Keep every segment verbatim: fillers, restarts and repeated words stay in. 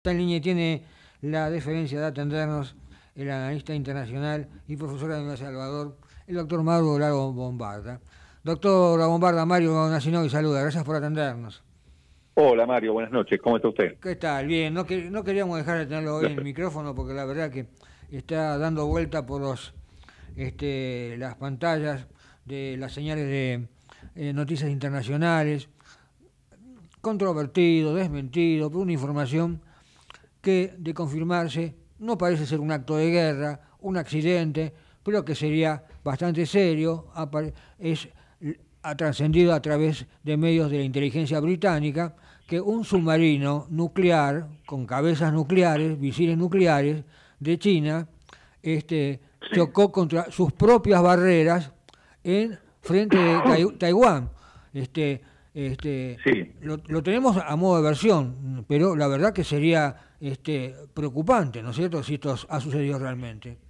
Está en línea y tiene la deferencia de atendernos el analista internacional y profesor de la Universidad de Salvador, el doctor Mauro Lago Bombarda. Doctor Bombarda, Mario Nacinovi saluda, gracias por atendernos. Hola Mario, buenas noches, ¿cómo está usted? ¿Qué tal? Bien, no, que, no queríamos dejar de tenerlo hoy en el micrófono porque la verdad que está dando vuelta por los, este, las pantallas de las señales de eh, noticias internacionales, controvertido, desmentido, por una información que, de confirmarse, no parece ser un acto de guerra, un accidente, pero que sería bastante serio, es, ha trascendido a través de medios de la inteligencia británica, que un submarino nuclear, con cabezas nucleares, misiles nucleares, de China, este, sí. chocó contra sus propias barreras en frente de Tai- Taiwán. Este, este, sí. lo, lo tenemos a modo de versión, pero la verdad que sería este, preocupante, ¿no es cierto?, si esto ha sucedido realmente.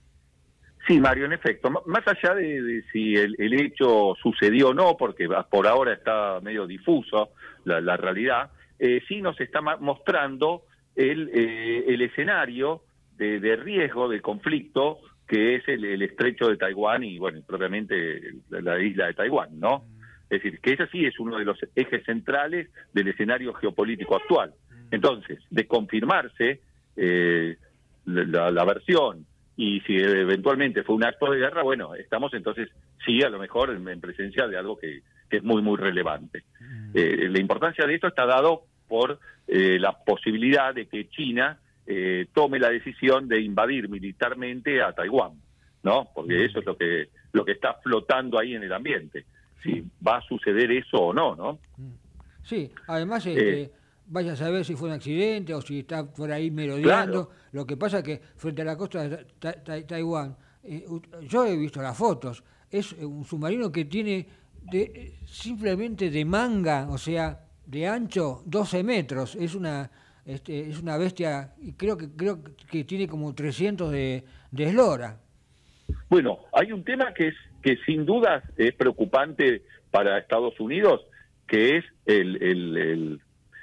Sí, Mario, en efecto, más allá de, de si el, el hecho sucedió o no, porque por ahora está medio difuso la, la realidad, eh, sí nos está mostrando el, eh, el escenario de, de riesgo, de conflicto, que es el, el estrecho de Taiwán y, bueno, propiamente la, la isla de Taiwán, ¿no? Es decir, que ese sí es uno de los ejes centrales del escenario geopolítico actual. Entonces, de confirmarse eh, la, la versión, y si eventualmente fue un acto de guerra, bueno, estamos entonces, sí, a lo mejor en, en presencia de algo que, que es muy, muy relevante. Eh, la importancia de esto está dado por eh, la posibilidad de que China eh, tome la decisión de invadir militarmente a Taiwán, ¿no? Porque eso es lo que, lo que está flotando ahí en el ambiente. Si va a suceder eso o no, ¿no? Sí, además, este, eh, vaya a saber si fue un accidente o si está por ahí merodeando. Claro. Lo que pasa es que frente a la costa de ta ta Taiwán, eh, yo he visto las fotos, es un submarino que tiene de, simplemente de manga, o sea, de ancho, doce metros. Es una, este, es una bestia, y creo que, creo que tiene como trescientos de, de eslora. Bueno, hay un tema que es que sin duda es preocupante para Estados Unidos, que es el, el, el,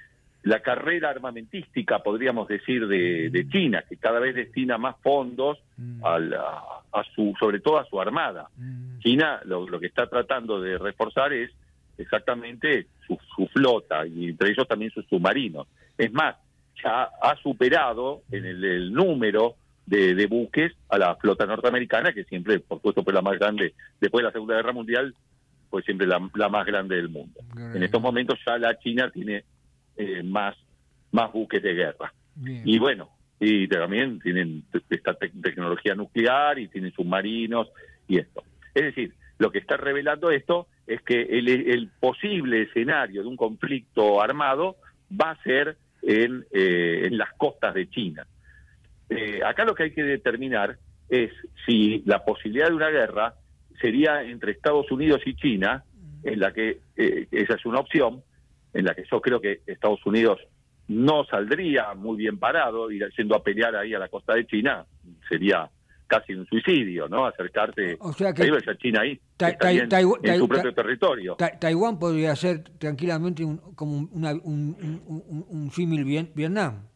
la carrera armamentística, podríamos decir, de, de China, que cada vez destina más fondos a, la, a su, sobre todo a su armada. China lo, lo que está tratando de reforzar es exactamente su, su flota, y entre ellos también sus submarinos. Es más, ya ha superado en el, el número De, de buques a la flota norteamericana, que siempre, por supuesto, fue la más grande, después de la Segunda Guerra Mundial, fue siempre la, la más grande del mundo. Bien. En estos momentos ya la China tiene eh, más, más buques de guerra. Bien. Y bueno, y también tienen esta te tecnología nuclear y tienen submarinos y esto. Es decir, lo que está revelando esto es que el, el posible escenario de un conflicto armado va a ser en, eh, en las costas de China. Eh, acá lo que hay que determinar es si la posibilidad de una guerra sería entre Estados Unidos y China, en la que eh, esa es una opción, en la que yo creo que Estados Unidos no saldría muy bien parado, ir yendo a pelear ahí a la costa de China, sería casi un suicidio, ¿no? Acercarse, o sea que ahí ves a China ahí, ta, ta, en, ta, en ta, su propio ta, territorio. Ta, Taiwán podría ser tranquilamente un, como una, un, un, un, un símil Vietnam.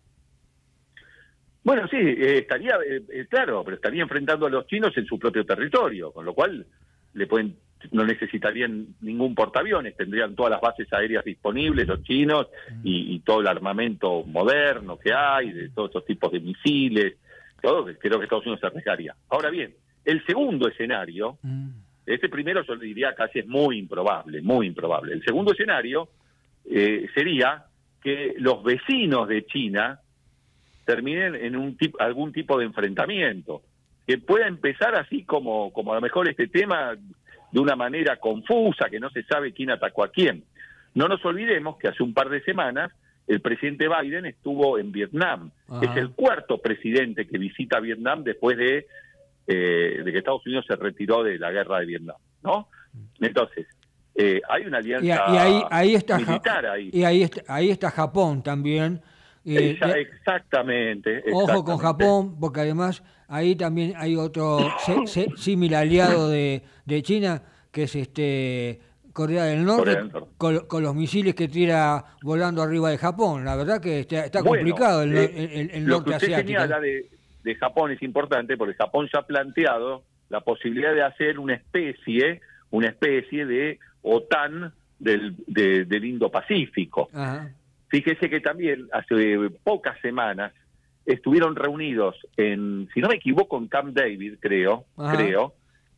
Bueno, sí, eh, estaría, eh, claro, pero estaría enfrentando a los chinos en su propio territorio, con lo cual le pueden, no necesitarían ningún portaaviones, tendrían todas las bases aéreas disponibles, los chinos, y, y todo el armamento moderno que hay, de todos estos tipos de misiles, todo, creo que Estados Unidos se arriesgaría. Ahora bien, el segundo escenario, este primero yo le diría casi es muy improbable, muy improbable. El segundo escenario eh, sería que los vecinos de China terminen en un tipo, algún tipo de enfrentamiento, que pueda empezar así como, como a lo mejor este tema de una manera confusa, que no se sabe quién atacó a quién. No nos olvidemos que hace un par de semanas el presidente Biden estuvo en Vietnam. Ajá. Es el cuarto presidente que visita Vietnam después de, eh, de que Estados Unidos se retiró de la guerra de Vietnam, ¿no? Entonces, eh, hay una alianza y, y ahí, ahí está militar ahí. Y ahí está, ahí está Japón también. Eh, Esa, exactamente, exactamente. Ojo con Japón, porque además ahí también hay otro símil aliado de, de China, que es este Corea del Norte, Corea del Norte. Con, con los misiles que tira volando arriba de Japón. La verdad que está, está Bueno, complicado el, eh, el, el, el lo norte que usted asiático. señala de, de Japón es importante porque Japón ya ha planteado la posibilidad de hacer una especie, una especie de OTAN del, de, del Indo-Pacífico. Ajá. Fíjese que también hace pocas semanas estuvieron reunidos en, si no me equivoco, en Camp David, creo, Ajá. creo,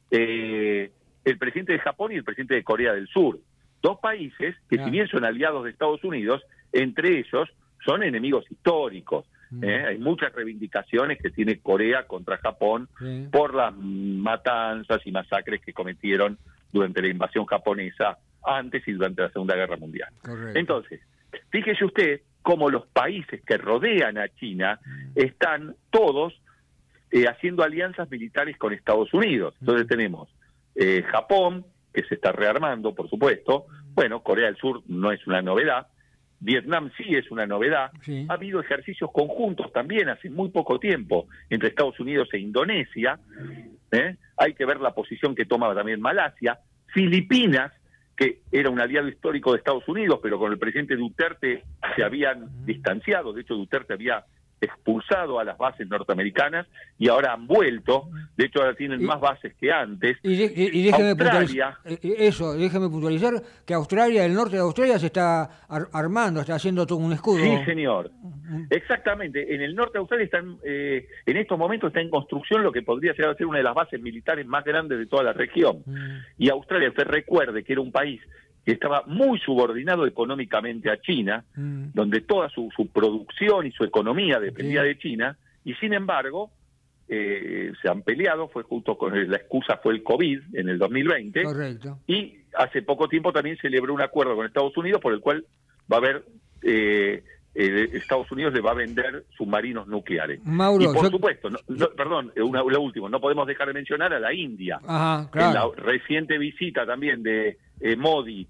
eh, el presidente de Japón y el presidente de Corea del Sur. Dos países que, Ah. si bien son aliados de Estados Unidos, entre ellos son enemigos históricos. Mm. ¿eh? Hay muchas reivindicaciones que tiene Corea contra Japón Sí. por las matanzas y masacres que cometieron durante la invasión japonesa antes y durante la Segunda Guerra Mundial. Correcto. Entonces, fíjese usted cómo los países que rodean a China están todos eh, haciendo alianzas militares con Estados Unidos. Entonces tenemos eh, Japón, que se está rearmando, por supuesto. Bueno, Corea del Sur no es una novedad. Vietnam sí es una novedad. Sí. Ha habido ejercicios conjuntos también hace muy poco tiempo entre Estados Unidos e Indonesia. ¿eh? Hay que ver la posición que tomaba también Malasia. Filipinas, que era un aliado histórico de Estados Unidos, pero con el presidente Duterte se habían distanciado. De hecho, Duterte había expulsado a las bases norteamericanas y ahora han vuelto. De hecho, ahora tienen Y- más bases que antes. Y, de- y- y déjeme Australia. puntualizar, eh, eso, déjeme puntualizar que Australia, el norte de Australia se está ar- armando, está haciendo todo un escudo. Sí, señor. Exactamente. En el norte de Australia están, eh, en estos momentos está en construcción lo que podría llegar a ser una de las bases militares más grandes de toda la región. Mm. Y Australia, usted recuerde que era un país que estaba muy subordinado económicamente a China, Mm. donde toda su, su producción y su economía dependía Sí. de China, y sin embargo eh, se han peleado, fue justo con la excusa fue el COVID en el dos mil veinte, Correcto. y hace poco tiempo también celebró un acuerdo con Estados Unidos por el cual va a haber, eh, eh, Estados Unidos le va a vender submarinos nucleares. Mauro, y por yo- supuesto, no, no, perdón, eh, una, lo último, no podemos dejar de mencionar a la India. Ajá, En claro. la reciente visita también de eh, Modi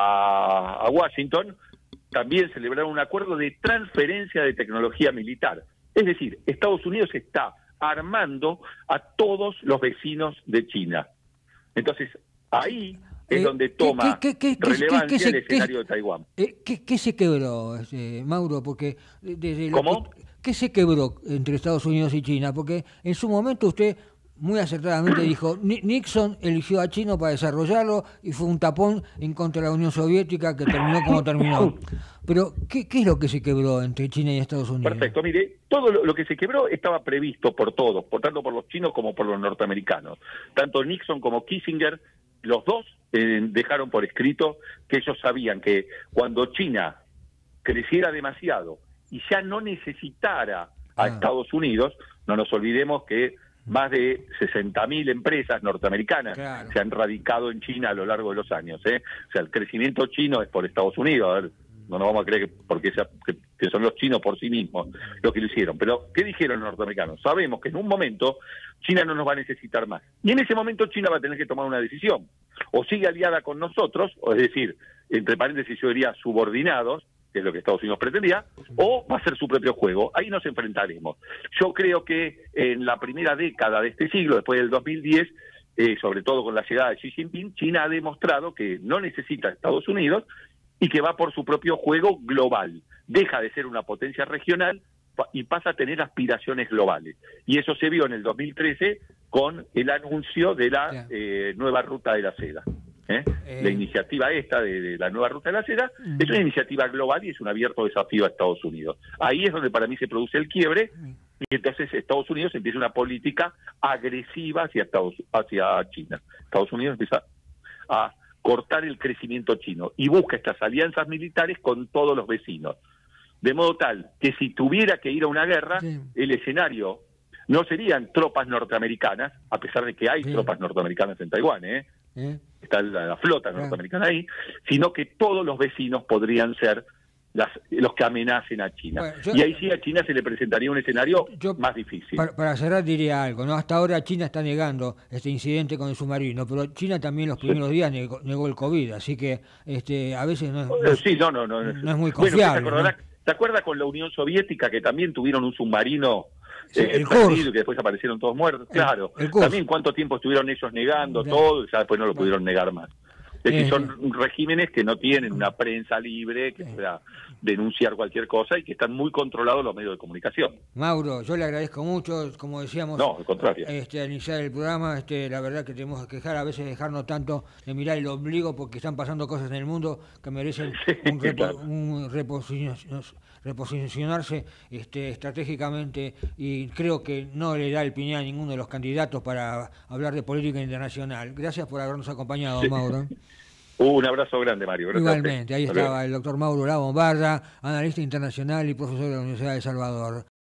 a, a Washington, también celebraron un acuerdo de transferencia de tecnología militar. Es decir, Estados Unidos está armando a todos los vecinos de China. Entonces, ahí es Eh, donde ¿qué- toma qué- qué- qué- relevancia qué- qué se- el qué- escenario de Taiwán. Eh, ¿qué, qué se quebró, este, Mauro? Porque desde lo ¿Cómo? que- ¿Qué se quebró entre Estados Unidos y China? Porque en su momento usted muy acertadamente dijo, Ni- Nixon eligió a China para desarrollarlo y fue un tapón en contra de la Unión Soviética que terminó como terminó. Pero, ¿qué, qué es lo que se quebró entre China y Estados Unidos? Perfecto, mire, todo lo, lo que se quebró estaba previsto por todos, por tanto por los chinos como por los norteamericanos. Tanto Nixon como Kissinger, los dos eh, dejaron por escrito que ellos sabían que cuando China creciera demasiado y ya no necesitara a Ah. Estados Unidos, no nos olvidemos que más de sesenta mil empresas norteamericanas Claro. se han radicado en China a lo largo de los años. ¿eh? O sea, el crecimiento chino es por Estados Unidos. A ver, no nos vamos a creer que, porque sea, que, que son los chinos por sí mismos los que lo hicieron. Pero, ¿qué dijeron los norteamericanos? Sabemos que en un momento China no nos va a necesitar más. Y en ese momento China va a tener que tomar una decisión. O sigue aliada con nosotros, o es decir, entre paréntesis yo diría subordinados, que es lo que Estados Unidos pretendía, o va a ser su propio juego. Ahí nos enfrentaremos. Yo creo que en la primera década de este siglo, después del dos mil diez, eh, sobre todo con la llegada de Xi Jinping, China ha demostrado que no necesita a Estados Unidos y que va por su propio juego global. Deja de ser una potencia regional pa- y pasa a tener aspiraciones globales. Y eso se vio en el dos mil trece con el anuncio de la Ya. eh, nueva ruta de la seda. ¿eh? Eh. La iniciativa esta de, de la nueva ruta de la seda Mm. es una iniciativa global y es un abierto desafío a Estados Unidos. Ahí es donde para mí se produce el quiebre y entonces Estados Unidos empieza una política agresiva hacia Estados, hacia China. Estados Unidos empieza a cortar el crecimiento chino y busca estas alianzas militares con todos los vecinos. De modo tal que si tuviera que ir a una guerra, Sí. el escenario no serían tropas norteamericanas, a pesar de que hay Sí. tropas norteamericanas en Taiwán, ¿eh? ¿Eh? está la, la flota Claro. norteamericana ahí, sino que todos los vecinos podrían ser las, los que amenacen a China. Bueno, yo- y ahí sí a China se le presentaría un escenario Yo- más difícil. Para, para cerrar diría algo, ¿no? Hasta ahora China está negando este incidente con el submarino, pero China también los primeros días negó, negó el COVID, así que este a veces no, es- no Eh, es- sí, no, no, no. no es muy Bueno, confiable, ¿te, acordarás- ¿no? ¿te acuerdas con la Unión Soviética que también tuvieron un submarino Sí, eh, el perdido Kursk. y que después aparecieron todos muertos? El- Claro. el Kursk. También cuánto tiempo estuvieron ellos negando Ya. todo y ya después no lo Bueno. pudieron negar más. Es decir, Eh, son regímenes que no tienen una prensa libre que pueda denunciar cualquier cosa y que están muy controlados los medios de comunicación. Mauro, yo le agradezco mucho, como decíamos No, al contrario. este, al iniciar el programa, este, la verdad que tenemos que quejar, a veces dejarnos tanto de mirar el ombligo porque están pasando cosas en el mundo que merecen Sí, un, repo, claro. un reposicionarse, reposicionarse este, estratégicamente, y creo que no le da el piñón a ninguno de los candidatos para hablar de política internacional. Gracias por habernos acompañado, Sí. Mauro. Un abrazo grande, Mario. Gracias. Igualmente, ahí estaba el doctor Mauro Labombarda, analista internacional y profesor de la Universidad de Salvador.